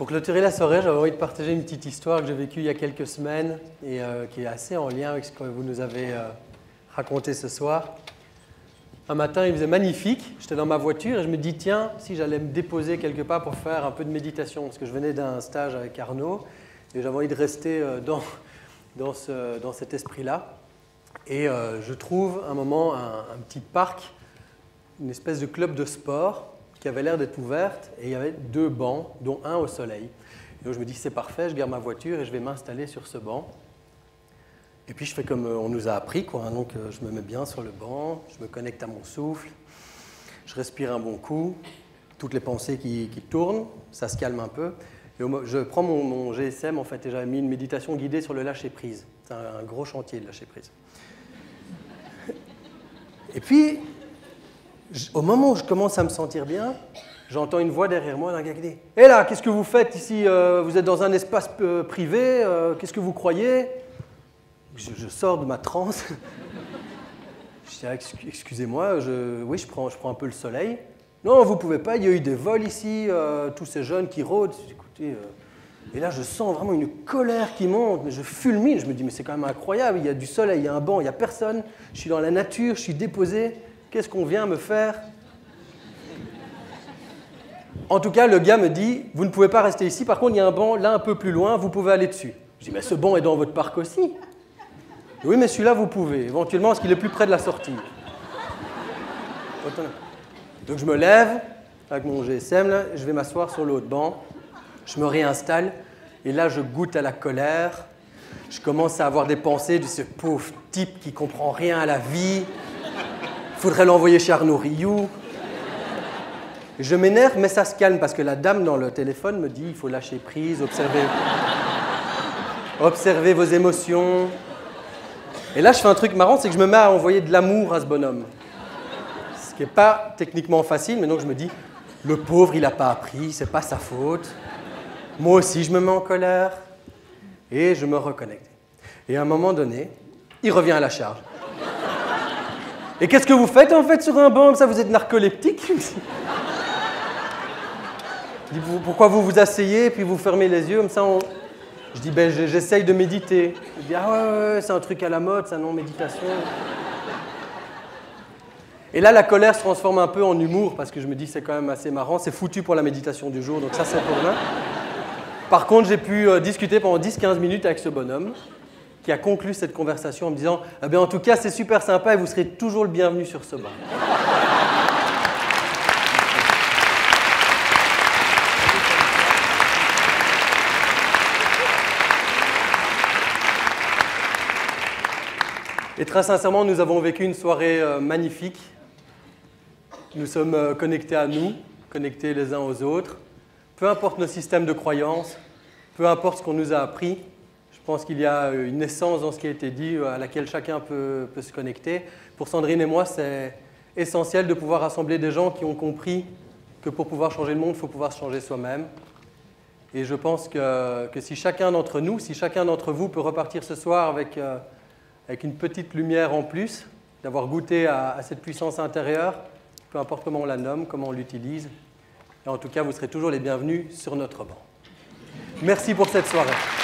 Pour clôturer la soirée, j'avais envie de partager une petite histoire que j'ai vécue il y a quelques semaines et qui est assez en lien avec ce que vous nous avez raconté ce soir. Un matin, il faisait magnifique, j'étais dans ma voiture et je me dis tiens, si j'allais me déposer quelque part pour faire un peu de méditation, parce que je venais d'un stage avec Arnaud et j'avais envie de rester dans cet esprit-là. Et je trouve un moment un petit parc, une espèce de club de sport qui avait l'air d'être ouverte et il y avait 2 bancs, dont un au soleil. Et donc je me dis c'est parfait, je garde ma voiture et je vais m'installer sur ce banc. Et puis je fais comme on nous a appris, quoi. Donc je me mets bien sur le banc, je me connecte à mon souffle, je respire un bon coup, toutes les pensées qui tournent, ça se calme un peu. Et je prends mon GSM en fait et j'avais mis une méditation guidée sur le lâcher-prise. C'est un gros chantier de lâcher-prise. Et puis, au moment où je commence à me sentir bien, j'entends une voix derrière moi d'un gars qui dit « Hé là, qu'est-ce que vous faites ici? Vous êtes dans un espace privé, qu'est-ce que vous croyez ?» Je sors de ma transe. Je dis ah, « Excusez-moi, oui, je prends un peu le soleil. »« Non, vous ne pouvez pas, il y a eu des vols ici, tous ces jeunes qui rôdent. » Écoutez, et là, je sens vraiment une colère qui monte, mais je fulmine. Je me dis « Mais c'est quand même incroyable, il y a du soleil, il y a un banc, il n'y a personne. Je suis dans la nature, je suis déposé. » Qu'est-ce qu'on vient me faire? En tout cas, le gars me dit, vous ne pouvez pas rester ici, par contre, il y a un banc là un peu plus loin, vous pouvez aller dessus. Je dis, mais ce banc est dans votre parc aussi. Oui, mais celui-là, vous pouvez, éventuellement, parce qu'il est plus près de la sortie. Donc je me lève, avec mon GSM, là, je vais m'asseoir sur l'autre banc, je me réinstalle, et là, je goûte à la colère. Je commence à avoir des pensées de ce pauvre type qui comprend rien à la vie. Il faudrait l'envoyer chez Arnaud Rioux. Je m'énerve, mais ça se calme parce que la dame dans le téléphone me dit il faut lâcher prise, observer vos émotions. Et là, je fais un truc marrant, c'est que je me mets à envoyer de l'amour à ce bonhomme. Ce qui n'est pas techniquement facile, mais donc je me dis le pauvre, il n'a pas appris, c'est pas sa faute. Moi aussi, je me mets en colère et je me reconnecte. Et à un moment donné, il revient à la charge. Et qu'est-ce que vous faites en fait sur un banc comme ça? Vous êtes narcoleptique? Je dis, pourquoi vous vous asseyez et puis vous fermez les yeux comme ça Je dis, ben, j'essaye de méditer. Il dit, ah ouais, c'est un truc à la mode, ça, non, méditation. Et là, la colère se transforme un peu en humour parce que je me dis, c'est quand même assez marrant, c'est foutu pour la méditation du jour, donc ça, c'est pour demain. Par contre, j'ai pu discuter pendant 10-15 minutes avec ce bonhomme qui a conclu cette conversation en me disant eh bien, en tout cas, c'est super sympa et vous serez toujours le bienvenu sur ce banc. Et très sincèrement, nous avons vécu une soirée magnifique. Nous sommes connectés à nous, connectés les uns aux autres. Peu importe nos systèmes de croyances, peu importe ce qu'on nous a appris, je pense qu'il y a une essence dans ce qui a été dit à laquelle chacun peut se connecter. Pour Sandrine et moi, c'est essentiel de pouvoir rassembler des gens qui ont compris que pour pouvoir changer le monde, il faut pouvoir se changer soi-même. Et je pense que si chacun d'entre nous, si chacun d'entre vous peut repartir ce soir avec une petite lumière en plus, d'avoir goûté à cette puissance intérieure, peu importe comment on la nomme, comment on l'utilise, et en tout cas, vous serez toujours les bienvenus sur notre banc. Merci pour cette soirée.